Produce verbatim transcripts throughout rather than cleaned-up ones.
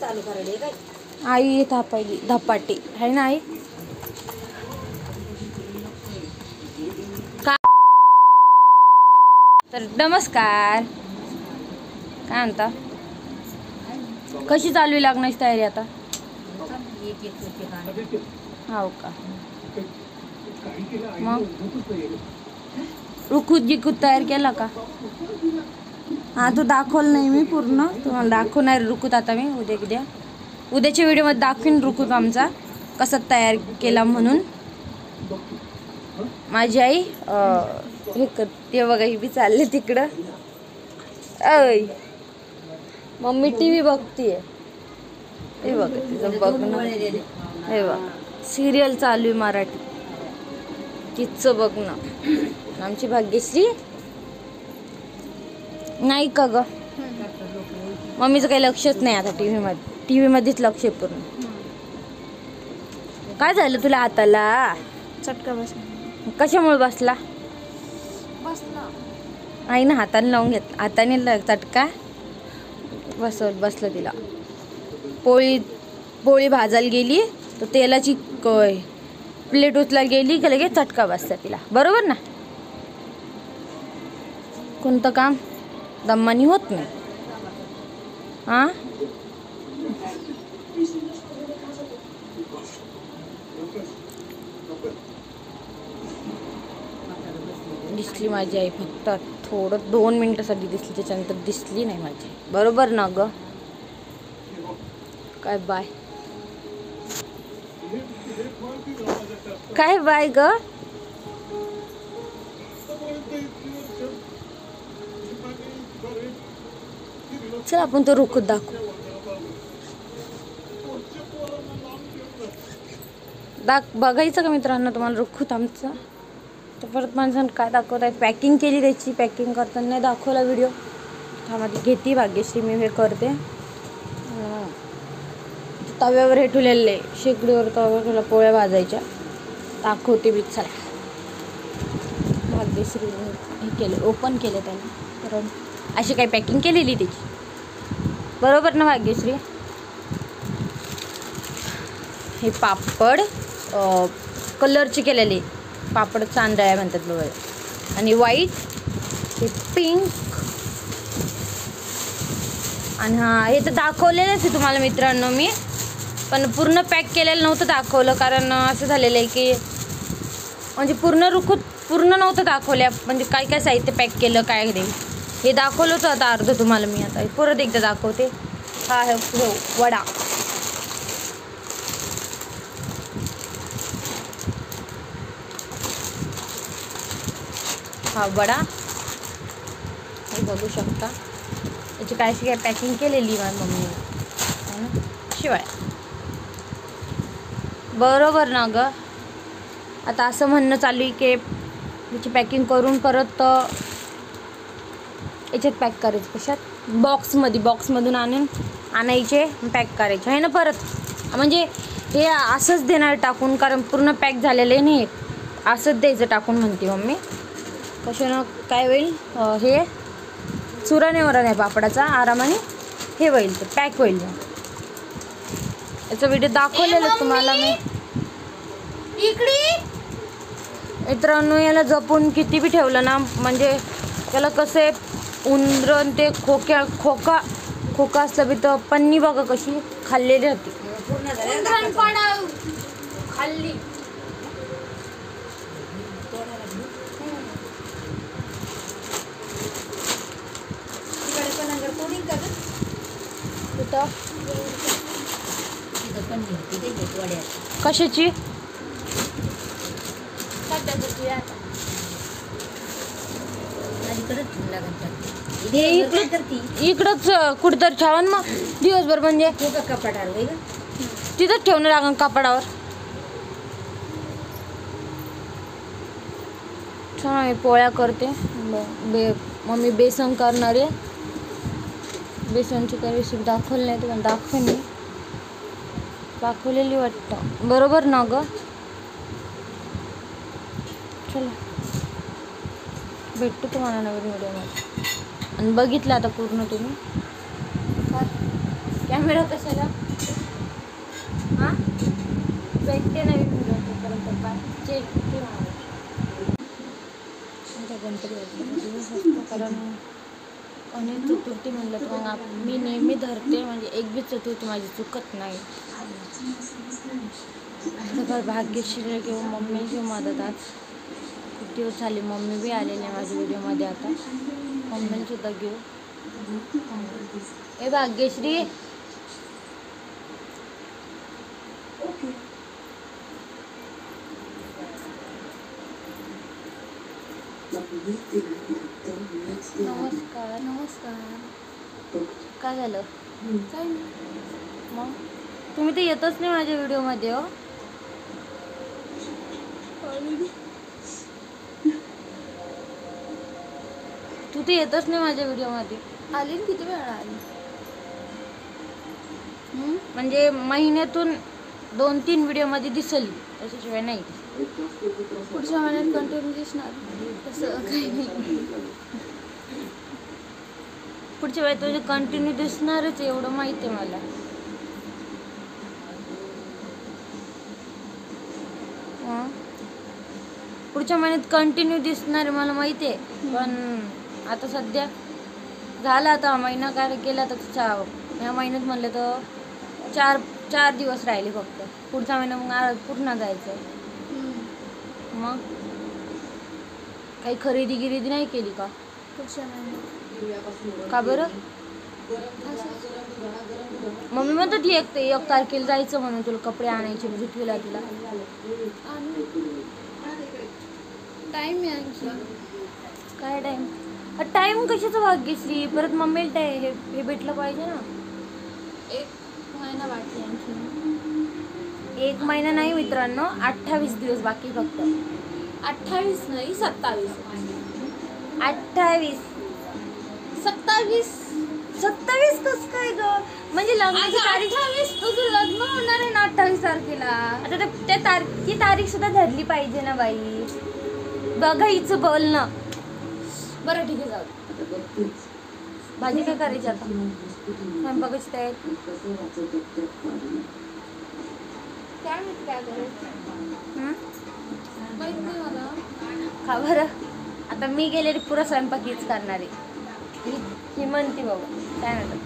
चालू करायला काय आई थापायली धपाटे आहे ना आई का. तर नमस्कार, काय म्हणता, कशी चालू आहे लग्नाची तयारी आता. हो का, मग रुखूत जिकूत तयार केला का. हा तू दाखवलं नाही मी पूर्ण, तुम्हाला दाखवणार रुखूत आता मी उद्या उद्या उद्याच्या व्हिडिओमध्ये दाखवीन रुखूत आमचा कसा तयार केला म्हणून. माझी आई हे करते बघा, ही बी चालले तिकडं. ऐ मम्मी टी व्ही बघतीये, हे बघ तिचं बघणं, हे बघ सिरियल चालू आहे मराठी, तिचं बघणं. आमची भाग्यश्री नाही का ग, मम्मीचं काही लक्षच नाही आता टी व्हीमध्ये, टी व्हीमध्येच लक्ष आहे पूर्ण. काय झालं तुला हाताला, चटका बसला. कशामुळे बसला. बसला आई ना हाताने लावून घेत, हाताने चटका बसव बसलं तिला. पोळी पोळी भाजायला गेली तर तेलाची कय प्लेट उचलायला गेली की लगेच चटका बसला तिला, बरोबर ना. कोणतं काम दम्मानी होत नाही. हा दिसली माझी आई फक्त थोडं दोन मिनिटासाठी दिसली, त्याच्यानंतर दिसली नाही माझी, बरोबर ना ग. काय बाय काय बाय ग. चल आपण तो रुखूत दाखवू, दाख बघायचं का मित्रांनो तुम्हाला रुखूत आमचं. तर परत माणसानं काय दाखवत आहे, पॅकिंग केली त्याची, पॅकिंग करताना नाही दाखवला व्हिडिओ. त्यामध्ये घेते भाग्यश्री, मी हे करते. तव्यावर हे ठेवलेलं आहे, शेकडीवर तव्यावर तुला पोळ्या भाजायच्या, दाखवते मी. चला भाग्यश्री हे केलं, ओपन केलं त्याने, कारण अशी काही पॅकिंग केलेली त्याची, बरोबर ना भाग्यश्री. हे पापड कलरचे केलेले पापड, चांदळ्या म्हणतात बघा, आणि व्हाईट, हे पिंक, आणि हा हे तर दाखवलेलंच आहे तुम्हाला मित्रांनो मी, पण पूर्ण पॅक केलेलं नव्हतं दाखवलं, कारण असं झालेलं आहे की म्हणजे पूर्ण रुखूत पूर्ण नव्हतं दाखवल्या, म्हणजे काय काय साहित्य पॅक केलं काय नाही हे दाखवलं होतं. आता अर्ध तुम्हाला मी आता परत एकदा दाखवते. हा हे वडा, हा वडा हे बघू शकता, याची काय अशी काय पॅकिंग केलेली माझ्या मम्मीने, शिवाय बरोबर ना ग. आता असं म्हणणं चालू आहे की त्याची पॅकिंग करून परत याच्यात पॅक करायचं, कशात, बॉक्समध्ये, बॉक्समधून आणून आणायचे, पॅक करायचे आहे ना परत. म्हणजे हे असंच देणार टाकून, कारण पूर्ण पॅक झालेलं आहे नाही, असंच द्यायचं टाकून म्हणते मम्मी. कशानं काय होईल, हे चुराण्यावर नाही पापडाचा, आरामाने हे होईल, ते पॅक होईल. याचा व्हिडिओ दाखवलेला तुम्हाला मी. मित्रांनो याला जपून किती बी ठेवलं ना, म्हणजे त्याला कसं आहे, उंदरं ते खोक्या खोका खोका असलं बी तर पन्नी बघा कशी खाल्लेली होती, खाल्ली. कशाची इकडंच कुठंतरी ठेवा मग दिवसभर, म्हणजे कपाटावर तिथंच ठेवणं लागेल कपाटावर. छान पोळ्या करते बे मम्मी, बेसन करणार आहे. बेसनची काही रेसिपी दाखवली नाही तुम्हाला, दाखवेन मी, दाखवलेली वाटतं, बरोबर ना ग. चला भेटतो तुम्हाला नवीन व्हिडिओमध्ये, आणि बघितलं आता पूर्ण तुम्ही. कॅमेरा कशाला हा भेटते नवीन व्हिडिओ तोपर्यंत बाय चेक गणपती बाप्पाचा दिवस असतो कारण आणि चतुर्थी म्हणलं तर मग आप- मी नेहमी धरते म्हणजे एक बी चतुर्थी माझी चुकत नाही. तर भाग्यश्री किंवा मम्मी किंवा मदत आज खूप दिवस झाले मम्मी बी आलेली आहे माझ्या व्हिडिओमध्ये. आता मम्मीने सुद्धा घेऊ. ए भाग्यश्री नमस्कार. नमस्कार. काय झालं काय नाही. मग तुम्ही तर येतच नाही माझ्या व्हिडिओमध्ये हो. तू तर येतच नाही माझ्या व्हिडिओमध्ये. आली ना, किती वेळा आली. हम्म? म्हणजे महिन्यातून दोन तीन व्हिडिओमध्ये दिसली त्याच्याशिवाय नाही. पुढच्या महिन्यात कंटिन्यू दिसणार तसं काही नाही. पुढच्या वेळेस तुझे कंटिन्यू दिसणारच एवढं माहिती आहे मला. हं? पुढच्या महिन्यात कंटिन्यू दिसणार आहे मला माहिती आहे. पण आता सध्या झाला आता महिना काय केला तर चा या महिन्यात म्हणलं तर चार चार दिवस राहिले फक्त. पुढचा महिना मग आ- पूर्ण जायचं. मग काही खरेदी गिरेदी नाही केली का? पुढच्या महिन्यात का बरं? मम्मी म्हणतो ती एक एक तारखेला जायचं म्हणून तुला कपडे आणायचे पृथ्वीला तिला. आणि टाईम आहे आणखी. काय टाईम? टाईम कशाचं भाग्यश्री? परत मम्मीला टाय हे हे भेटलं पाहिजे ना. एक महिना बाकी आणखी. एक महिना नाही मित्रांनो, अठ्ठावीस दिवस बाकी फक्त. अठ्ठावीस नाही, सत्तावीस. अठ्ठावीस सत्तावीस. सत्तावीस कस काय ग? म्हणजे लग्नाची तारीख अठ्ठावीस तुझं लग्न होणार आहे ना अठ्ठावीस तारखेला. आता त्या- त्या तारीख ती तारीख सुद्धा धरली पाहिजे ना बाई. बघायचं बोलणं. बरं ठीक आहे, जाऊ. भाजी काय करायची आता? स्वयंपाकाची तयारी. काय माहिती काय करायचं. हं? माहित नाही मला. का बरं? आता मी गेलेली पुरा स्वयंपाक हीच करणार आहे. ही ही म्हणते बाबा काय म्हणतात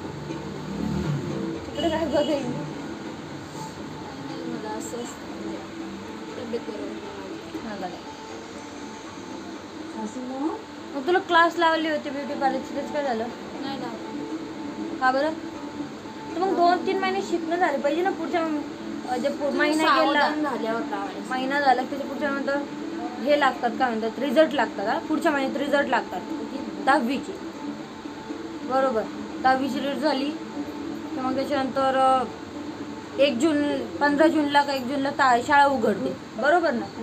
तिकडे काय बघायचं. मला असं तब्येत बरोबर. मला काय. मग तुला क्लास लावली होती ब्युटी पार्लरची, त्याच काय झालं? नाही लावला. का बरं? तर मग दोन तीन महिने शिकणं झाले पाहिजे ना. पुढच्या अं, जे पु- महिना गेला सावधान झाल्यावर लावायचं. महिना झाला त्याच्या पुढच्या नंतर हे लागतात काय म्हणतात रिझल्ट लागतात. हा पुढच्या महिन्यात रिझल्ट लागतात दहावीची. बरोबर दहावीची रिझल्ट झाली की मग त्याच्यानंतर अं, एक जून पंधरा जूनला का एक जूनला ता शाळा उघडते. बरोबर ना.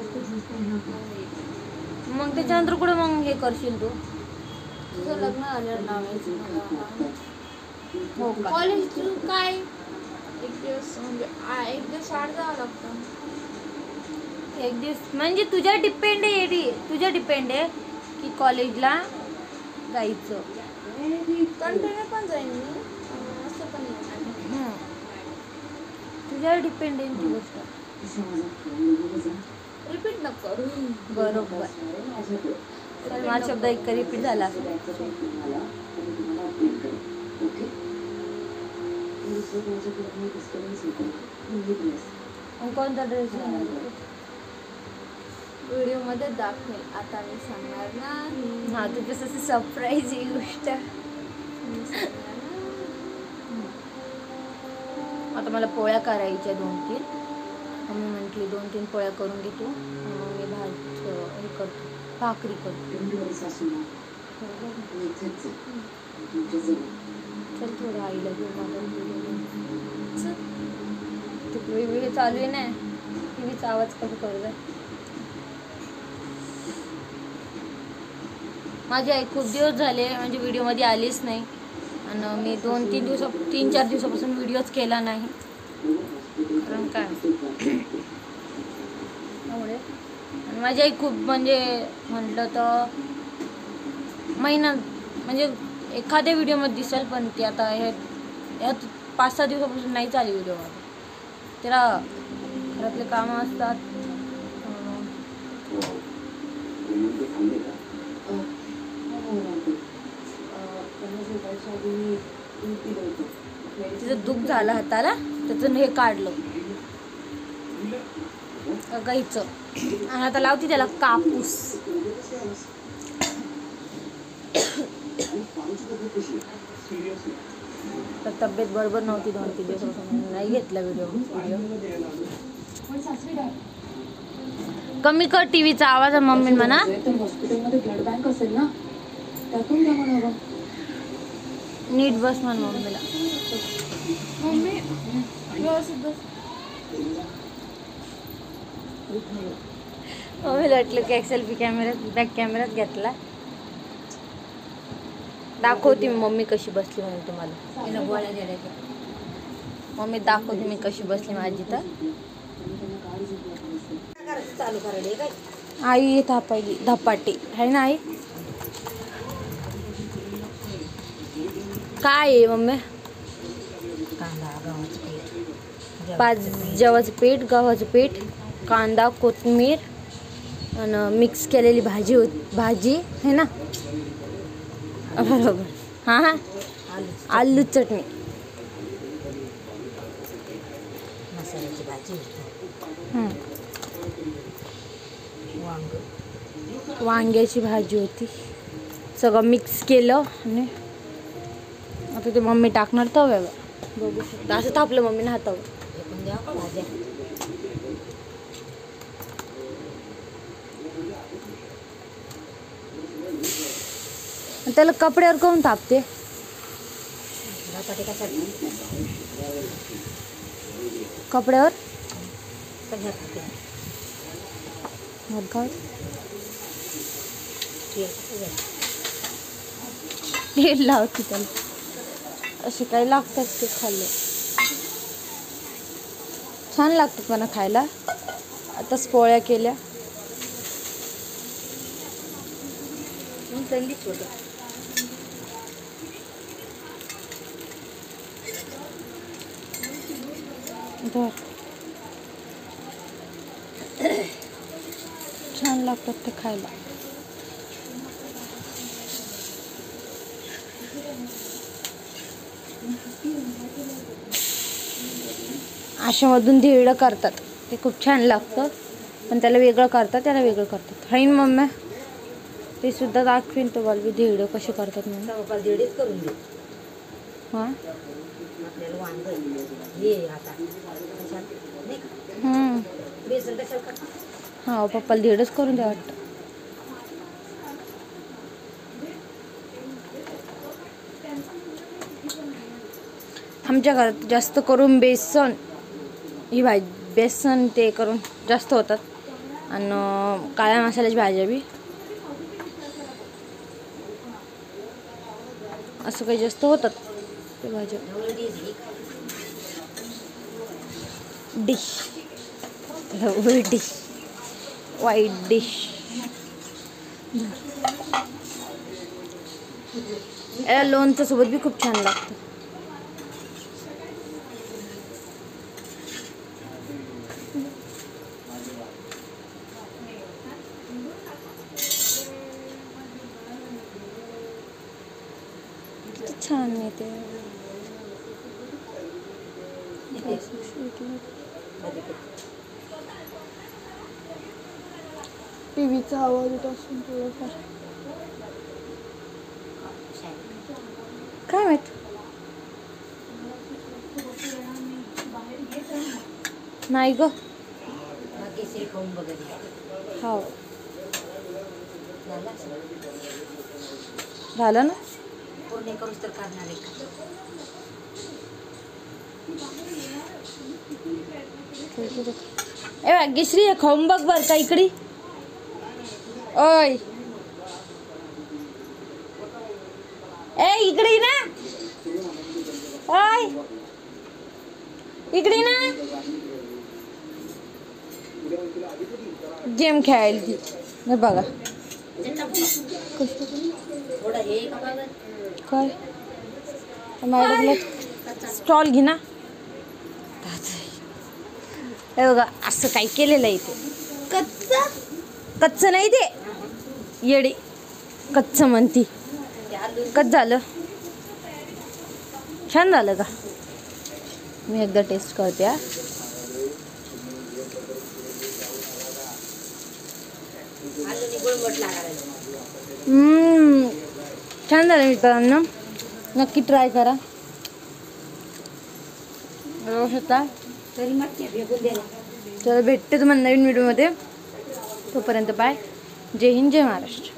मग त्याच्यानंतर कुठे मग हे करशील तू? तुझं लग्न झाल्यावर लावायचं मला. हो का? कॉलेज काय एक दिवस म्हणजे आ- एक दिवस आड जावं लागतं. एक दिवस म्हणजे तुझ्या डिपेंड आहे डी- तुझ्या डिपेंड आहे की कॉलेजला जायचं. कंटिन्यू पण जाईन मी, असं पण नाही. हं. तुझ्यावर डिपेंड आहे ती गोष्ट. रिपीट नको करू. बरोबर. तर माझा शब्द एक रिपीट झाला असेल. मग कोणता ड्रेस घालणार? व्हिडिओ मध्ये दाखवेल, आता मी सांगणार नाही. हा तुझं तसं सरप्राईज ही गोष्ट. मी सांगणार नाही. आता मला पोळ्या करायच्या दोन तीन. मम्मी म्हटली दोन तीन पोळ्या करून घेतो मग मी भात हे करतो भाकरी करतो. चल थोडं आईला घेऊ माझ्या चल. तिकडे वेगवेगळे चालू आहे ना टी व्हीचा आवाज कमी करू द्या. माझी आई खूप दिवस झाले म्हणजे व्हिडिओमध्ये आलीच नाही आणि मी दोन तीन दिवसा तीन चार दिवसापासून व्हिडिओच केला नाही. कारण काय त्यामुळे आणि माझी आई खूप म्हणजे म्हटलं तर महिना म्हणजे एखाद्या व्हिडिओमध्ये दिसेल पण ती आता हे यात पाच सहा दिवसापासून नाही चालू व्हिडिओ माझा. त्याला घरातले कामं असतात. तिचं दुःख झालं हाताला, त्याचं हे काढलं गाईचं आणि आता लावती त्याला कापूस. तर तब्येत बरोबर नव्हती दोन तीन दिवसापासून नाही घेतला व्हिडिओ व्हिडिओ कमी कर टीव्हीचा आवाज. मम्मी म्हणा हॉस्पिटलमध्ये ब्लड बँक असेल ना, त्यातून द्या म्हणावं. नीट बस म्हण मम्मीला. मम्मी व्यवस्थित बस. मम्मीला वाटलं की एक सेल्फी कॅमेऱ्यात बॅक कॅमेऱ्यात घेतला. दाखवते मी मम्मी कशी बसली म्हणून तुम्हाला. मम्मी दाखवते मी कशी बसली माझी. तर आई थापायली धपाटे आहे ना आई. काय आहे मम्मी? पाच जवाचं पीठ, गव्हाचं पीठ, कांदा, कोथिंबीर आणि मिक्स केलेली भाजी होती. भाजी है ना बरोबर. हां हां आलू चटणी, मसाल्याची भाजी, वांग्याची भाजी होती. सगळं मिक्स केलं आणि आता ते मम्मी टाकणार तव्यावर. बघू शकता असं थापलं मम्मीने हातावर. भाज्या त्याला कपड्यावर कोण थापते? कपड्यावर तेल लावते त्याला. असे काही लागतात ते खाल्ले छान लागतात मला खायला. आताच पोळ्या केल्या. छान लागतात ते खायला. अशामधून धिरडं करतात ते खूप छान लागतं. पण त्याला वेगळं करतात, त्याला वेगळं करतात. हाईन मम्मी ते सुद्धा दाखवीन तो बल्बी धिरडं कसे करतात म्हणून. धिरडेच करून दे. हां आपल्याला वांग हे आता नाही का हम्म बेसन कशाला करतात. हां पप्पाला धिरडंच करून द्या वाटतं. आमच्या घरात जास्त करून बेसन ही भाजी बेसन ते करून जास्त होतात. आणि काळ्या मसाल्याची भाज्या बी असं काही जास्त होतात ते भाज्या. डिश ढवळी डिश व्हाईट डिश. याला लोणचं सोबत बी खूप छान लागतं. छान येते. टीव्हीचा आवाज येत असून थोडंफार काय माहित. नाही ग हो झालं ना. पूर्ण करूच तर करणार आहे का. ए भाग्यश्री हे खाऊन बघ बर का इकडे. ओय ए इकडे ना. ओय इकडे ना. गेम खेळायला ती नाही बघा. थोडं हे का बघा काय मॅडमला स्टॉल घे ना. हे बघा असं काय केलेलं आहे ते. कच्चा कच्चं नाही ते येडे, कच्चं म्हणती. कच झालं, छान झालं का? मी एकदा टेस्ट करते. हम्म, छान झालं मित्रांनो, नक्की ट्राय करा. बघू शकता. चला भेटते तुम्हाला नवीन व्हिडिओमध्ये. तोपर्यंत बाय. जय हिंद, जय महाराष्ट्र.